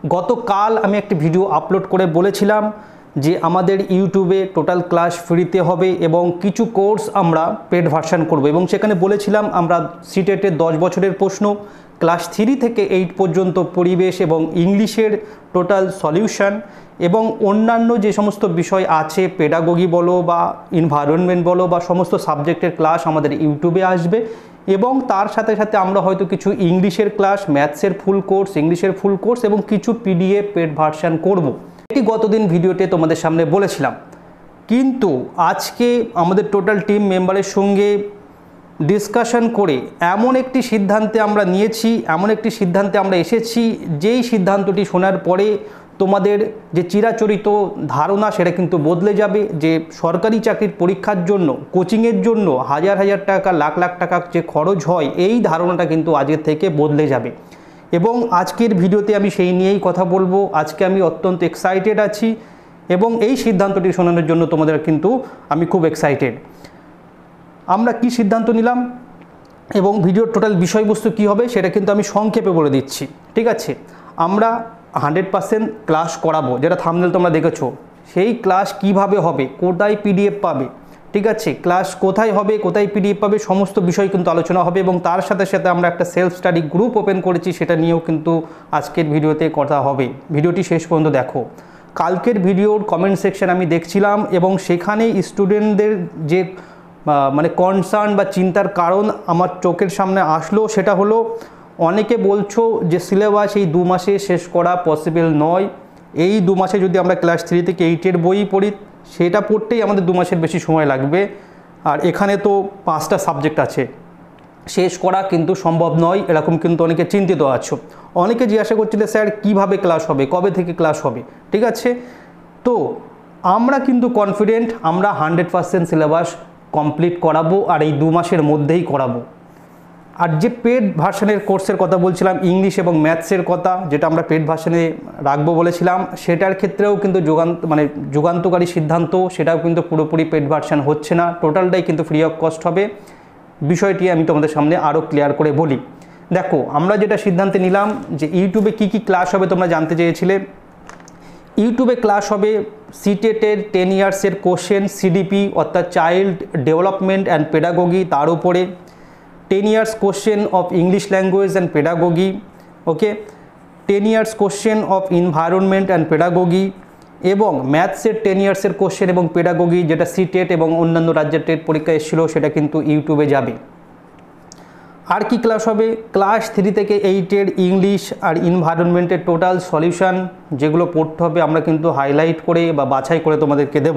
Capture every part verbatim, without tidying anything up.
গতকাল আমি একটি ভিডিও আপলোড করে বলেছিলাম যে আমাদের ইউটিউবে টোটাল ক্লাস ফ্রিতে হবে এবং কিছু কোর্স আমরা পেড ভার্সন করব এবং সেখানে বলেছিলাম আমরা সিটেটের দশ বছরের প্রশ্ন ক্লাস থ্রি থেকে এইট পর্যন্ত পরিবেশ এবং ইংলিশের টোটাল সলিউশন এবং অন্যান্য যে সমস্ত বিষয় আছে পেডাগোগি বলো বা এনভায়রনমেন্ট বলো বা সমস্ত সাবজেক্টের ক্লাস আমাদের ইউটিউবে আসবে এবং তার সাথে সাথে আমরা হয়তো কিছু ইংলিশের ক্লাস ম্যাথসের ফুল কোর্স ইংলিশের ফুল কোর্স এবং কিছু পিডিএফ পেড ভার্সন করব। এটি গতদিন ভিডিওতে তোমাদের সামনে বলেছিলাম, কিন্তু আজকে আমাদের টোটাল টিম মেম্বারের সঙ্গে ডিসকাশন করে এমন একটি সিদ্ধান্তে আমরা নিয়েছি এমন একটি সিদ্ধান্তে আমরা এসেছি যেই সিদ্ধান্তটি শোনার পরে তোমাদের যে চিরাচরিত ধারণা সেটা কিন্তু বদলে যাবে। যে সরকারি চাকরির পরীক্ষার জন্য কোচিংয়ের জন্য হাজার হাজার টাকা লাখ লাখ টাকা যে খরচ হয় এই ধারণাটা কিন্তু আজকের থেকে বদলে যাবে এবং আজকের ভিডিওতে আমি সেই নিয়েই কথা বলবো। আজকে আমি অত্যন্ত এক্সাইটেড আছি এবং এই সিদ্ধান্তটি শোনানোর জন্য তোমাদের কিন্তু আমি খুব এক্সাইটেড। আমরা কি সিদ্ধান্ত নিলাম এবং ভিডিওর টোটাল বিষয়বস্তু কী হবে সেটা কিন্তু আমি সংক্ষেপে বলে দিচ্ছি, ঠিক আছে? আমরা হান্ড্রেড পার্সেন্ট ক্লাস করাবো, যেটা থাম্বনেল তোমরা দেখেছো। সেই ক্লাস কিভাবে হবে, কোথায় পিডিএফ পাবে, ঠিক আছে, ক্লাস কোথায় হবে, কোথায় পিডিএফ পাবে, সমস্ত বিষয় কিন্তু আলোচনা হবে এবং তার সাথে সাথে আমরা একটা সেলফ স্টাডি গ্রুপ ওপেন করেছি, সেটা নিয়েও কিন্তু আজকের ভিডিওতে কথা হবে। ভিডিওটি শেষ পর্যন্ত দেখো। কালকের ভিডিওর কমেন্ট সেকশন আমি দেখছিলাম এবং সেখানে স্টুডেন্টদের যে মানে কনসার্ন বা চিন্তার কারণ আমার চোখের সামনে আসলো, সেটা হলো অনেকে বলছো যে সিলেবাস এই দু মাসে শেষ করা পসিবল নয়। এই দু মাসে যদি আমরা ক্লাস থ্রি থেকে এইটের বই পড়ি সেটা পড়তেই আমাদের দু মাসের বেশি সময় লাগবে, আর এখানে তো পাঁচটা সাবজেক্ট আছে, শেষ করা কিন্তু সম্ভব নয়। এরকম কিন্তু অনেকে চিন্তিত আছো। অনেকে জিজ্ঞাসা করছিলে স্যার কিভাবে ক্লাস হবে, কবে থেকে ক্লাস হবে, ঠিক আছে? তো আমরা কিন্তু কনফিডেন্ট আমরা হান্ড্রেড পার্সেন্ট সিলেবাস কমপ্লিট করাবো আর এই দু মাসের মধ্যেই করাবো। আর যে পেড ভার্সনের কোর্সের কথা বলছিলাম ইংলিশ এবং ম্যাথসের কথা, যেটা আমরা পেড ভার্সনে রাখবো বলেছিলাম, সেটার ক্ষেত্রেও কিন্তু যুগান্ত মানে যুগান্তকারী সিদ্ধান্ত, সেটাও কিন্তু পুরোপুরি পেড ভার্সন হচ্ছে না, টোটালটাই কিন্তু ফ্রি অফ কস্ট হবে। বিষয়টি আমি তোমাদের সামনে আরও ক্লিয়ার করে বলি। দেখো, আমরা যেটা সিদ্ধান্তে নিলাম যে ইউটিউবে কি কি ক্লাস হবে তোমরা জানতে চেয়েছিলে। ইউটিউবে ক্লাস হবে সিটেটের টেন ইয়ার্সের কোশ্চেন সিডিপি অর্থাৎ চাইল্ড ডেভেলপমেন্ট অ্যান্ড পেডাগোগি, তার উপরে ten years question of English language and pedagogy, okay, ten years question of environment and pedagogy এবং ম্যাথসের টেন ইয়ার্সের কোশ্চেন এবং পেডাগোগি, যেটা সিটেট এবং অন্যান্য রাজ্যের টেট পরীক্ষা এসেছিল সেটা কিন্তু ইউটিউবে যাবে। আর কি ক্লাস হবে, ক্লাস থ্রি থেকে এইটের ইংলিশ আর এনভায়রনমেন্টের টোটাল সলিউশন যেগুলো পড়তে হবে আমরা কিন্তু হাইলাইট করে বা বাছাই করে তোমাদেরকে দেব।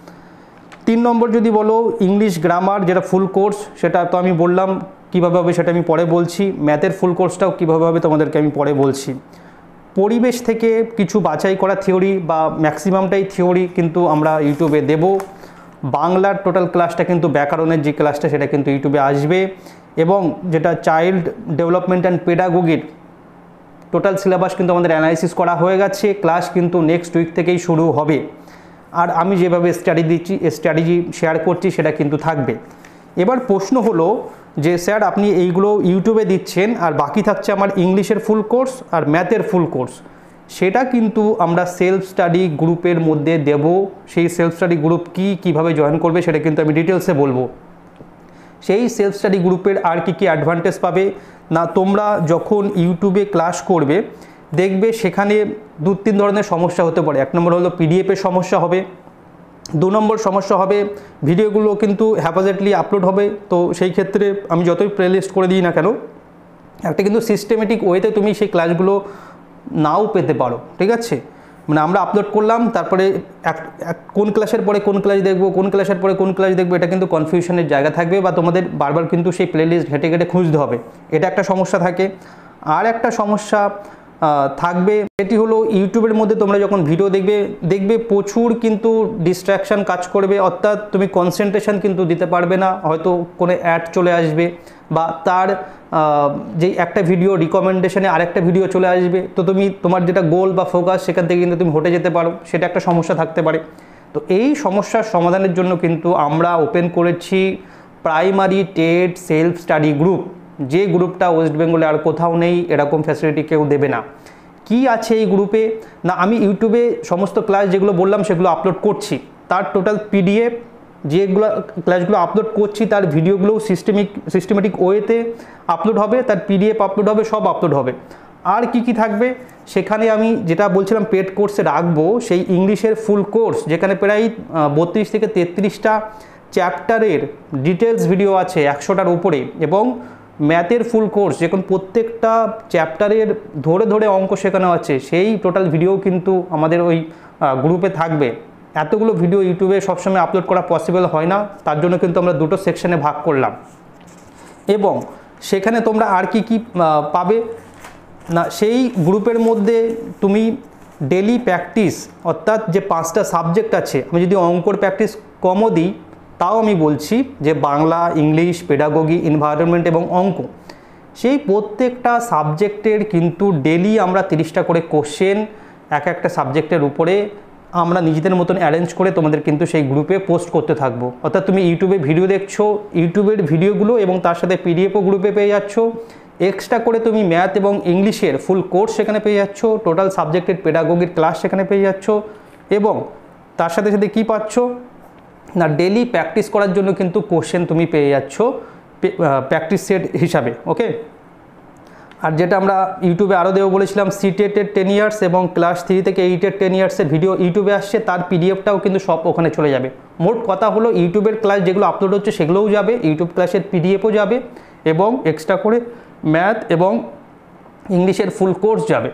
তিন নম্বর যদি বলো ইংলিশ গ্রামার, যেটা ফুল কোর্স, সেটা তো আমি বললাম কীভাবে হবে সেটা আমি পরে বলছি। ম্যাথের ফুল কোর্সটাও কীভাবে হবে তোমাদেরকে আমি পরে বলছি। পরিবেশ থেকে কিছু বাছাই করা থিওরি বা ম্যাক্সিমামটাই থিওরি কিন্তু আমরা ইউটিউবে দেব। বাংলার টোটাল ক্লাসটা কিন্তু ব্যাকরণের যে ক্লাসটা সেটা কিন্তু ইউটিউবে আসবে এবং যেটা চাইল্ড ডেভেলপমেন্ট অ্যান্ড পেডাগোগির টোটাল সিলেবাস কিন্তু আমাদের অ্যানালাইসিস করা হয়ে গেছে। ক্লাস কিন্তু নেক্সট উইক থেকেই শুরু হবে আর আমি যেভাবে স্টাডি দিচ্ছি স্ট্র্যাটেজি শেয়ার করছি সেটা কিন্তু থাকবে। এবার প্রশ্ন হলো যে স্যার আপনি এইগুলো ইউটিউবে দিচ্ছেন আর বাকি থাকছে আমার ইংলিশের ফুল কোর্স আর ম্যাথের ফুল কোর্স, সেটা কিন্তু আমরা সেলফ স্টাডি গ্রুপের মধ্যে দেব। সেই সেলফ স্টাডি গ্রুপ কি কিভাবে জয়েন করবে সেটা কিন্তু আমি ডিটেলসে বলবো। সেই সেলফ স্টাডি গ্রুপের আর কি কি অ্যাডভান্টেজ পাবে না, তোমরা যখন ইউটিউবে ক্লাস করবে দেখবে সেখানে দু তিন ধরনের সমস্যা হতে পারে। এক নম্বর হলো পিডিএফের সমস্যা হবে, দু নম্বর সমস্যা হবে ভিডিওগুলো কিন্তু হ্যাপাজেটলি আপলোড হবে। তো সেই ক্ষেত্রে আমি যতই প্লেলিস্ট করে দিই না কেন একটা কিন্তু সিস্টেমেটিক ওয়েতে তুমি সেই ক্লাসগুলো নাও পেতে পারো, ঠিক আছে? মানে আমরা আপলোড করলাম তারপরে এক কোন ক্লাসের পরে কোন ক্লাস দেখবো কোন ক্লাসের পরে কোন ক্লাস দেখবো এটা কিন্তু কনফিউশনের জায়গা থাকবে বা তোমাদের বারবার কিন্তু সেই প্লেলিস্ট ঘেটে ঘেটে খুঁজতে হবে, এটা একটা সমস্যা থাকে। আর একটা সমস্যা থাকবে সেটি হলো ইউটিউবের মধ্যে তোমরা যখন ভিডিও দেখবে দেখবে প্রচুর কিন্তু ডিস্ট্র্যাকশান কাজ করবে, অর্থাৎ তুমি কনসেন্ট্রেশন কিন্তু দিতে পারবে না। হয়তো কোনো অ্যাড চলে আসবে বা তার যেই একটা ভিডিও রিকমেন্ডেশনে আরেকটা ভিডিও চলে আসবে, তো তুমি তোমার যেটা গোল বা ফোকাস সেখান থেকে কিন্তু তুমি হটে যেতে পারো, সেটা একটা সমস্যা থাকতে পারে। তো এই সমস্যার সমাধানের জন্য কিন্তু আমরা ওপেন করেছি primary TET self study group, যে গ্রুপটা ওয়েস্ট বেঙ্গলে আর কোথাও নেই, এরকম ফ্যাসিলিটি কেউ দেবে না। কি আছে এই গ্রুপে, না আমি ইউটিউবে সমস্ত ক্লাস যেগুলো বললাম সেগুলো আপলোড করছি, তার টোটাল পিডিএফ যেগুলো ক্লাসগুলো আপলোড করছি তার ভিডিওগুলোও সিস্টেমিক সিস্টেমেটিক ওয়েতে আপলোড হবে, তার পিডিএফ আপলোড হবে, সব আপলোড হবে। আর কি কি থাকবে সেখানে আমি যেটা বলছিলাম পেড কোর্সে রাখবো, সেই ইংলিশের ফুল কোর্স যেখানে প্রায় বত্রিশ থেকে তেত্রিশটা চ্যাপ্টারের ডিটেলস ভিডিও আছে একশোটার উপরে, এবং ম্যাথের ফুল কোর্স যেখানে প্রত্যেকটা চ্যাপ্টারের ধরে ধরে অঙ্ক শেখানো আছে, সেই টোটাল ভিডিও কিন্তু আমাদের ওই গ্রুপে থাকবে। এতগুলো ভিডিও ইউটিউবে সবসময় আপলোড করা পসিবল হয় না, তার জন্য কিন্তু আমরা দুটো সেকশনে ভাগ করলাম। এবং সেখানে তোমরা আর কি কি পাবে না, সেই গ্রুপের মধ্যে তুমি ডেলি প্র্যাকটিস, অর্থাৎ যে পাঁচটা সাবজেক্ট আছে, আমি যদি অঙ্কর প্র্যাকটিস কমও দিই তাও আমি বলছি যে বাংলা, ইংলিশ, পেডাগোগি, এনভায়রনমেন্ট এবং অঙ্ক, সেই প্রত্যেকটা সাবজেক্টের কিন্তু ডেলি আমরা তিরিশটা করে কোশ্চেন এক একটা সাবজেক্টের উপরে আমরা নিজেদের মতন অ্যারেঞ্জ করে তোমাদের কিন্তু সেই গ্রুপে পোস্ট করতে থাকবো। অর্থাৎ তুমি ইউটিউবে ভিডিও দেখছো, ইউটিউবের ভিডিওগুলো এবং তার সাথে পিডিএফও গ্রুপে পেয়ে যাচ্ছ, এক্সট্রা করে তুমি ম্যাথ এবং ইংলিশের ফুল কোর্স সেখানে পেয়ে যাচ্ছ, টোটাল সাবজেক্টের পেডাগোগির ক্লাস সেখানে পেয়ে যাচ্ছ, এবং তার সাথে সাথে কী পাচ্ছ না ডেলি প্র্যাকটিস করার জন্য কিন্তু কোশ্চেন তুমি পেয়ে যাচ্ছ প্র্যাকটিস সেট হিসাবে। ওকে, আর যেটা আমরা ইউটিউবে আরও দেবো বলেছিলাম, সিটেটের টেন ইয়ার্স এবং ক্লাস থ্রি থেকে এইটের টেন ইয়ার্সের ভিডিও ইউটিউবে আসছে, তার পিডিএফটাও কিন্তু সব ওখানে চলে যাবে। মোট কথা হলো ইউটিউবের ক্লাস যেগুলো আপলোড হচ্ছে সেগুলোও যাবে, ইউটিউব ক্লাসের পিডিএফও যাবে, এবং এক্সট্রা করে ম্যাথ এবং ইংলিশের ফুল কোর্স যাবে।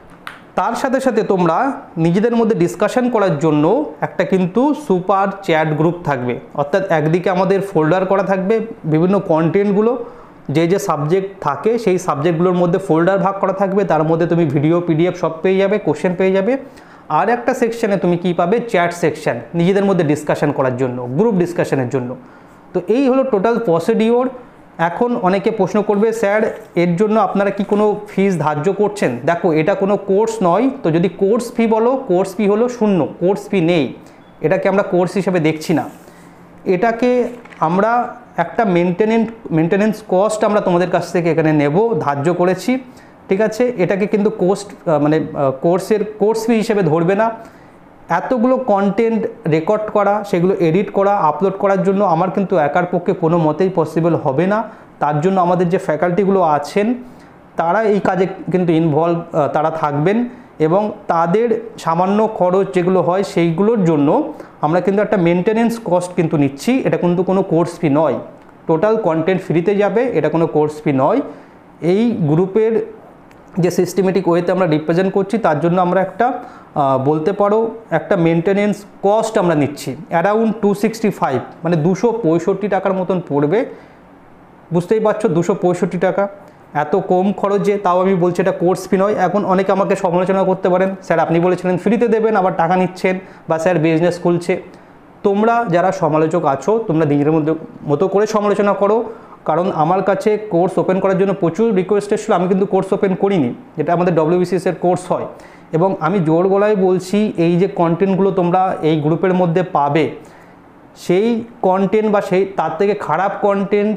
তার সাথে সাথে তোমরা নিজেদের মধ্যে ডিসকাশন করার জন্য একটা কিন্তু সুপার চ্যাট গ্রুপ থাকবে, অর্থাৎ একদিকে আমাদের ফোল্ডার করা থাকবে বিভিন্ন কন্টেন্টগুলো, যে যে সাবজেক্ট থাকে সেই সাবজেক্টগুলোর মধ্যে ফোল্ডার ভাগ করা থাকবে, তার মধ্যে তুমি ভিডিও পিডিএফ সব পেয়ে যাবে, কোশ্চেন পেয়ে যাবে। আর একটা সেকশানে তুমি কি পাবে, চ্যাট সেকশন, নিজেদের মধ্যে ডিসকাশন করার জন্য, গ্রুপ ডিসকাশনের জন্য। তো এই হলো টোটাল প্রসিডিওর। এখন অনেকে প্রশ্ন করবে, স্যার এর জন্য আপনারা কি কোনো ফিস ধার্য করছেন? দেখো, এটা কোনো কোর্স নয়, তো যদি কোর্স ফি বলো, কোর্স ফি হলো শূন্য, কোর্স ফি নেই, এটাকে আমরা কোর্স হিসেবে দেখছি না। এটাকে আমরা একটা মেনটেনেন্স মেনটেনেন্স কস্ট আমরা তোমাদের কাছ থেকে এখানে নেব, ধার্য করেছি, ঠিক আছে? এটাকে কিন্তু কোস্ট মানে কোর্সের কোর্স ফি হিসেবে ধরবে না। এতগুলো কন্টেন্ট রেকর্ড করা, সেগুলো এডিট করা, আপলোড করার জন্য আমার কিন্তু একার পক্ষে কোনো মতেই পসিবল হবে না। তার জন্য আমাদের যে ফ্যাকাল্টিগুলো আছেন তারা এই কাজে কিন্তু ইনভলভ তারা থাকবেন, এবং তাদের সামান্য খরচ যেগুলো হয় সেইগুলোর জন্য আমরা কিন্তু একটা মেনটেনেন্স কস্ট কিন্তু নিচ্ছি। এটা কিন্তু কোনো কোর্স ফি নয়, টোটাল কন্টেন্ট ফ্রিতে যাবে, এটা কোনো কোর্স ফি নয়। এই গ্রুপের যে সিস্টেমেটিক ওয়েতে আমরা রিপ্রেজেন্ট করছি তার জন্য আমরা একটা বলতে পারো একটা মেনটেনেন্স কস্ট আমরা নিচ্ছি অ্যারাউন্ড টু সিক্সটি ফাইভ মানে দুশো পঁয়ষট্টি টাকার মতন পড়বে। বুঝতেই পারছো, দুশো পঁয়ষট্টি টাকা এত কম খরচে, তাও আমি বলছি এটা কোর্স ফি নয়। এখন অনেকে আমাকে সমালোচনা করতে পারেন, স্যার আপনি বলেছিলেন ফ্রিতে দেবেন আবার টাকা নিচ্ছেন, বা স্যার বিজনেস খুলছে। তোমরা যারা সমালোচক আছো তোমরা নিজের মধ্যে মতো করে সমালোচনা করো, কারণ আমার কাছে কোর্স ওপেন করার জন্য প্রচুর রিকোয়েস্ট এসেছিল, আমি কিন্তু কোর্স ওপেন করিনি, যেটা আমাদের ডব্লিউবিসিএস এর কোর্স হয়। এবং আমি জোর গলায় বলছি, এই যে কন্টেন্টগুলো তোমরা এই গ্রুপের মধ্যে পাবে, সেই কন্টেন্ট বা সেই তার থেকে খারাপ কন্টেন্ট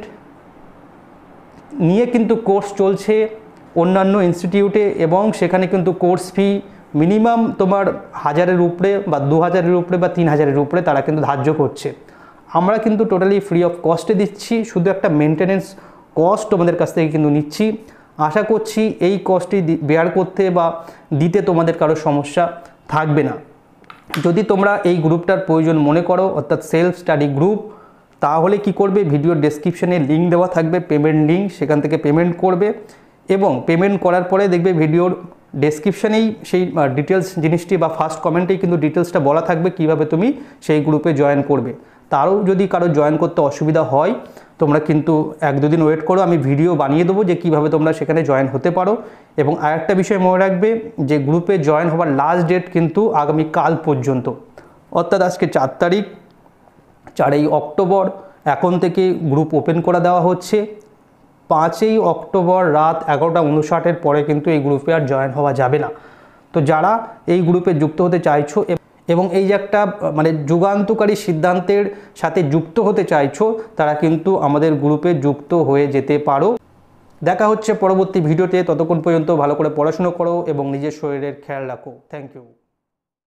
নিয়ে কিন্তু কোর্স চলছে অন্যান্য ইনস্টিটিউটে, এবং সেখানে কিন্তু কোর্স ফি মিনিমাম তোমার হাজারের উপরে বা দু হাজারের উপরে বা তিন হাজারের উপরে তারা কিন্তু ধার্য করছে। আমরা কিন্তু টোটালি ফ্রি অফ কস্টে দিচ্ছি, শুধু একটা মেনটেনেন্স কস্ট তোমাদের কাছ থেকে কিন্তু নিচ্ছি। আশা করছি এই কস্টটি বেয়ার করতে বা দিতে তোমাদের কারো সমস্যা থাকবে না। যদি তোমরা এই গ্রুপটার প্রয়োজন মনে করো, অর্থাৎ সেলফ স্টাডি গ্রুপ, তাহলে কি করবে, ভিডিওর ডেসক্রিপশনে লিঙ্ক দেওয়া থাকবে, পেমেন্ট লিঙ্ক, সেখান থেকে পেমেন্ট করবে, এবং পেমেন্ট করার পরে দেখবে ভিডিওর ডেসক্রিপশনেই সেই ডিটেলস জিনিসটি বা ফার্স্ট কমেন্টেই কিন্তু ডিটেলসটা বলা থাকবে কিভাবে তুমি সেই গ্রুপে জয়েন করবে। তারও যদি কারো জয়েন করতে অসুবিধা হয় তোমরা কিন্তু এক দুদিন ওয়েট করো, আমি ভিডিও বানিয়ে দেবো যে কিভাবে তোমরা সেখানে জয়েন হতে পারো। এবং আরেকটা বিষয় মনে রাখবে যে গ্রুপে জয়েন হওয়ার লাস্ট ডেট কিন্তু আগামী কাল পর্যন্ত, অর্থাৎ আজকে চার তারিখ, চারই অক্টোবর এখন থেকে গ্রুপ ওপেন করে দেওয়া হচ্ছে। পাঁচই অক্টোবর রাত এগারোটা উনষাটের পরে কিন্তু এই গ্রুপে আর জয়েন হওয়া যাবে না। তো যারা এই গ্রুপে যুক্ত হতে চাইছো এবং এই যে একটা মানে যুগান্তকারী সিদ্ধান্তের সাথে যুক্ত হতে চাইছো, তারা কিন্তু আমাদের গ্রুপে যুক্ত হয়ে যেতে পারো। দেখা হচ্ছে পরবর্তী ভিডিওতে। ততক্ষণ পর্যন্ত ভালো করে পড়াশুনো করো এবং নিজের শরীরের খেয়াল রাখো। Thank you.